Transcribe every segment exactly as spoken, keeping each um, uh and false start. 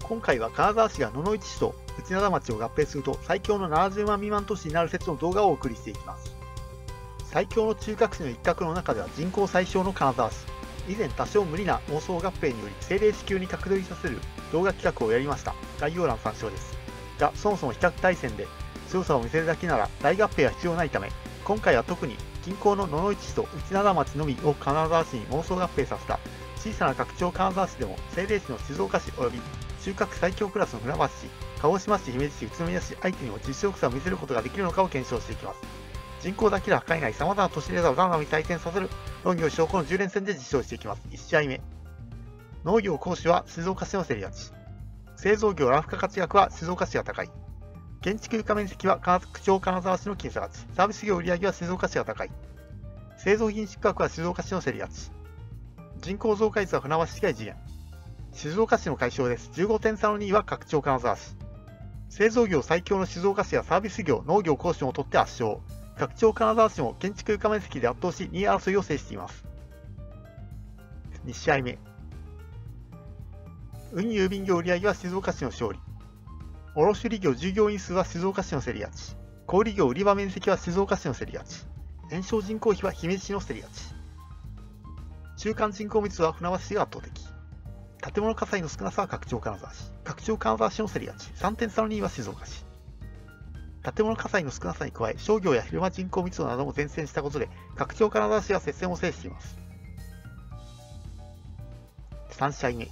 今回は金沢市が野々市市と内灘町を合併すると最強のななじゅうまん未満都市になる説の動画をお送りしていきます。最強の中核市の一角の中では人口最小の金沢市。以前多少無理な妄想合併により政令市級に拡大させる動画企画をやりました。概要欄参照です。が、そもそも比較対戦で強さを見せるだけなら大合併は必要ないため、今回は特に近郊の野々市市と内灘町のみを金沢市に妄想合併させた小さな拡張金沢市でも政令市の静岡市及び中核最強クラスの船橋市、鹿児島市、姫路市、宇都宮市相手にも実力差を見せることができるのかを検証していきます。人口だけでは測れない様々な都市レーダーをガンガンに対戦させる農業証拠のじゅう連戦で実証していきます。いち試合目。農業講師は静岡市の競り勝ち。製造業ラフ化価値額は静岡市が高い。建築床面積は拡張金沢市の僅差勝ち。サービス業売上は静岡市が高い。製造品種価格は静岡市の競り勝ち。人口増加率は船橋市が異次元。静岡市の解消です。じゅうごてん差のにいは拡張金沢市。製造業最強の静岡市やサービス業、農業講師も取って圧勝。拡張金沢市も建築床面積で圧倒しにい争いを制しています。に試合目。運輸郵便業売上は静岡市の勝利。卸売業従業員数は静岡市の競り勝ち。小売業売り場面積は静岡市の競り勝ち。年商人口比は姫路市の競り勝ち。中間人口密度は船橋市が圧倒的。建物火災の少なさは拡張金沢市。拡張金沢市の競り勝ち。さんてん差のにいは静岡市。建物火災の少なさに加え、商業や昼間人口密度なども善戦したことで、拡張金沢市は接戦を制しています。さん試合目。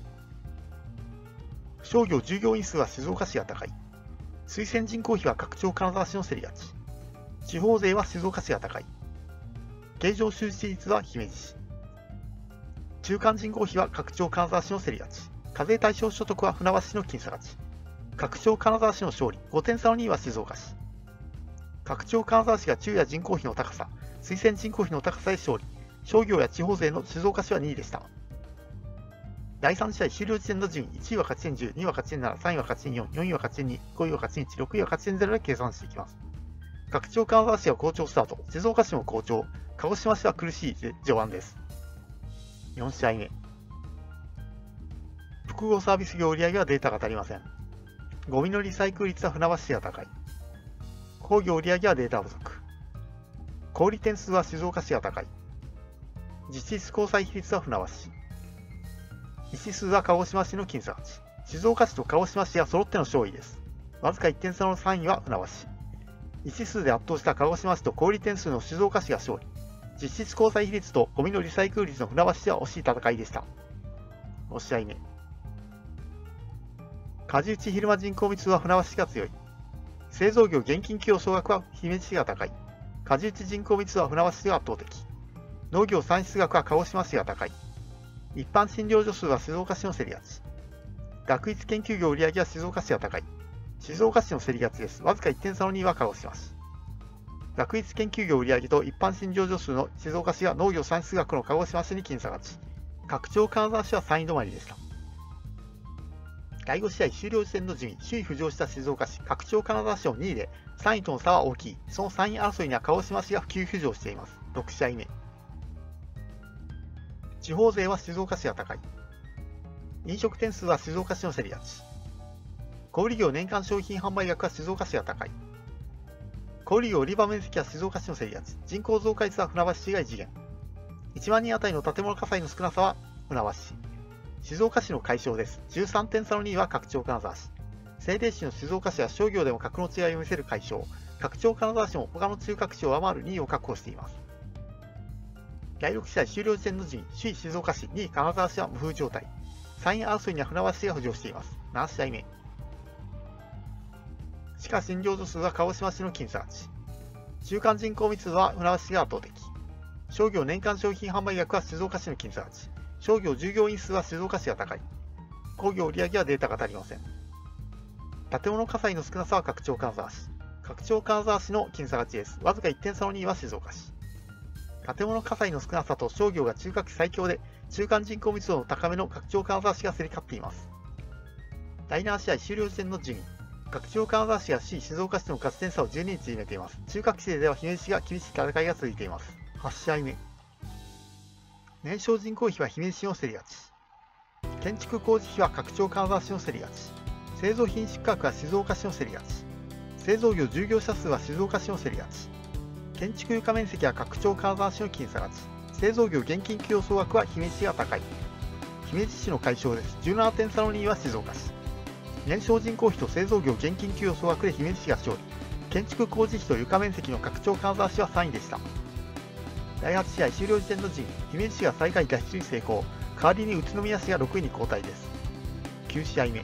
商業従業員数は静岡市が高い。推薦人口比は拡張金沢市の競り勝ち。地方税は静岡市が高い。経常収支率は姫路市。中間人口比は拡張金沢市の競り勝ち。課税対象所得は船橋市の僅差勝ち。拡張金沢市の勝利。ごてん差のにいは静岡市。拡張金沢市が昼夜人口比の高さ、推薦人口比の高さで勝利。商業や地方税の静岡市はにいでした。だいさん試合終了時点の順位、いちいは勝ち点じゅう、にいは勝ち点なな、さんいは勝ち点よん、よんいは勝ち点に、ごいは勝ち点いち、ろくいは勝ち点ゼロで計算していきます。拡張金沢市は好調スタート、静岡市も好調、鹿児島市は苦しい序盤です。よん試合目。複合サービス業売上はデータが足りません。ゴミのリサイクル率は船橋市が高い。工業売上はデータ不足。小売点数は静岡市が高い。実質交際比率は船橋市。医師数は鹿児島市の僅差勝ち。静岡市と鹿児島市が揃っての勝利です。わずかいってん差のさんいは船橋市。医師数で圧倒した鹿児島市と小売点数の静岡市が勝利。実質交際比率とゴミのリサイクル率の船橋市は惜しい戦いでした。ご試合目。果樹地昼間人口密度は船橋市が強い。製造業現金給与総額は姫路市が高い。果樹地人口密度は船橋市が圧倒的。農業産出額は鹿児島市が高い。一般診療所数は静岡市の競り勝ち。学術研究業売上は静岡市が高い。静岡市の競り勝ちです。わずかいってん差のにいは鹿児島市。学術研究業売上と一般診療所数の静岡市が農業産出額の鹿児島市に僅差勝ち。拡張金沢市はさんい止まりでした。だいご試合終了時点の順位、首位浮上した静岡市、拡張金沢市をにいで、さんいとの差は大きい。そのさんい争いには鹿児島市が急浮上しています。ろく試合目。地方税は静岡市が高い。飲食店数は静岡市の競り勝ち。小売業年間商品販売額は静岡市が高い。小売業売り場面積は静岡市の競り勝ち。人口増加率は船橋市が異次元。いちまんにんあたりの建物火災の少なさは船橋市。静岡市の解消です。じゅうさんてん差のにいは拡張金沢市。政令市の静岡市は商業でも格の違いを見せる解消。拡張金沢市も他の中核市を上回るにいを確保しています。だいろく試合終了時点の順位、首位静岡市、にい金沢市は無風状態。さんい争いには船橋市が浮上しています。なな試合目。歯科診療所数は鹿児島市の僅差勝ち。中間人口密度は船橋市が圧倒的。商業年間商品販売額は静岡市の僅差勝ち。商業従業員数は静岡市が高い。工業売上はデータが足りません。建物火災の少なさは拡張金沢市。拡張金沢市の僅差勝ちです。わずかいってん差のにいは静岡市。建物火災の少なさと商業が中核最強で、中間人口密度の高めの拡張金沢市が競り勝っています。だいなな試合終了時点の順位。拡張金沢市が首位静岡市との勝ち点差をじゅうにに縮めています。中核市では姫路市が厳しい戦いが続いています。はち試合目。年商人口比は姫路市の競り勝ち。 建築工事費は拡張金沢市の競り勝ち。製造品種価格は静岡市の競り勝ち。製造業従業者数は静岡市の競り勝ち。建築床面積は拡張金沢市の僅差勝ち。製造業現金給与総額は姫路市が高い。姫路市の解消です。じゅうななてん差のにいは静岡市。年商人口比と製造業現金給与総額で姫路市が勝利。建築工事費と床面積の拡張金沢市はさんいでした。だいはち試合終了時点の順位、姫路市が最下位脱出に成功。代わりに宇都宮市がろくいに後退です。きゅう試合目。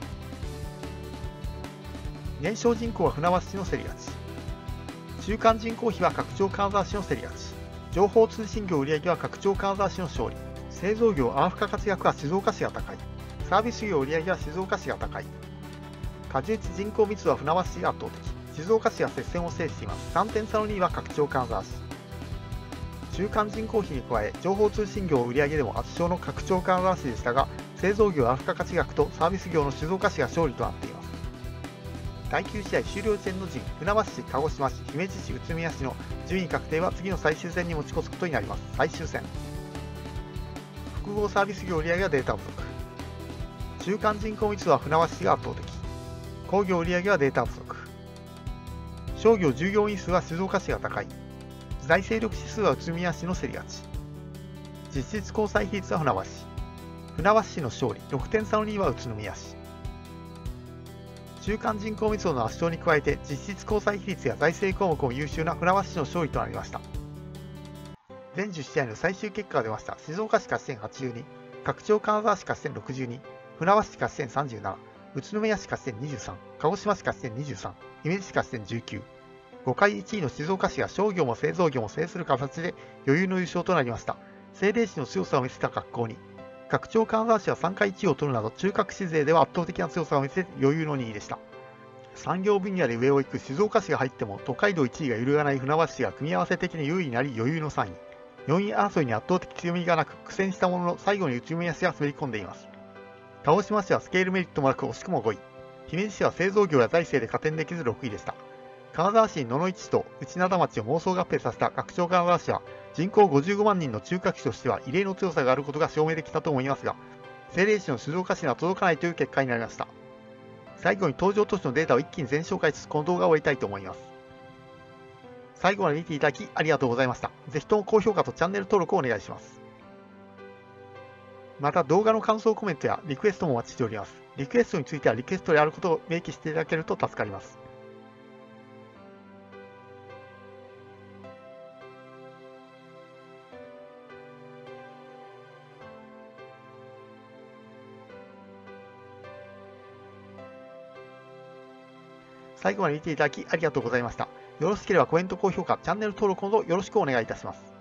年商人口は船橋市の競り勝ち。中間人口比は拡張金沢市の競り勝ち。情報通信業売上は拡張金沢市の勝利。製造業アーフ化活躍は静岡市が高い。サービス業売上は静岡市が高い。果樹地人口密度は船橋市が圧倒的。静岡市が接戦を制しています。さんてん差のにいは拡張金沢市。中間人口比に加え、情報通信業売上でも圧勝の拡張金沢市でしたが、製造業アーフ化活躍とサービス業の静岡市が勝利となっています。だいきゅう試合終了時点の順、船橋市、鹿児島市、姫路市、宇都宮市の順位確定は次の最終戦に持ち越すことになります。最終戦。複合サービス業売上はデータ不足。中間人口密度は船橋市が圧倒的。工業売上はデータ不足。商業従業員数は静岡市が高い。財政力指数は宇都宮市の競り勝ち。実質交際比率は船橋市。船橋市の勝利、ろくてん差のにいは宇都宮市。中間人口密度の圧勝に加えて実質交際比率や財政項目も優秀な船橋市の勝利となりました。全じゅう試合の最終結果が出ました。静岡市勝ち点はちじゅうに、拡張金沢市勝ち点ろくじゅうに、船橋市勝ち点さんじゅうなな、宇都宮市勝ち点にじゅうさん、鹿児島市勝ち点にじゅうさん、姫路市勝ち点じゅうきゅう。ごかいいちいの静岡市が商業も製造業も制する形で余裕の優勝となりました。政令市の強さを見せた格好に、拡張金沢市はさんかいいちいを取るなど中核市勢では圧倒的な強さを見せ余裕のにいでした。産業分野で上を行く静岡市が入っても都会道いちいが揺るがない船橋市が組み合わせ的に優位になり余裕のさんい。よんい争いに圧倒的強みがなく苦戦したものの最後に宇都宮市が滑り込んでいます。鹿児島市はスケールメリットもなく惜しくもごい。姫路市は製造業や財政で加点できずろくいでした。金沢市に野々市市と内灘町を妄想合併させた拡張金沢市は人口ごじゅうごまんにんの中核市としては異例の強さがあることが証明できたと思いますが、政令市の静岡市には届かないという結果になりました。最後に登場都市のデータを一気に全紹介しつつこの動画を終えたいと思います。最後まで見ていただきありがとうございました。ぜひとも高評価とチャンネル登録をお願いします。また動画の感想コメントやリクエストもお待ちしております。リクエストについてはリクエストであることを明記していただけると助かります。最後まで見ていただきありがとうございました。よろしければコメント、高評価、チャンネル登録などよろしくお願いいたします。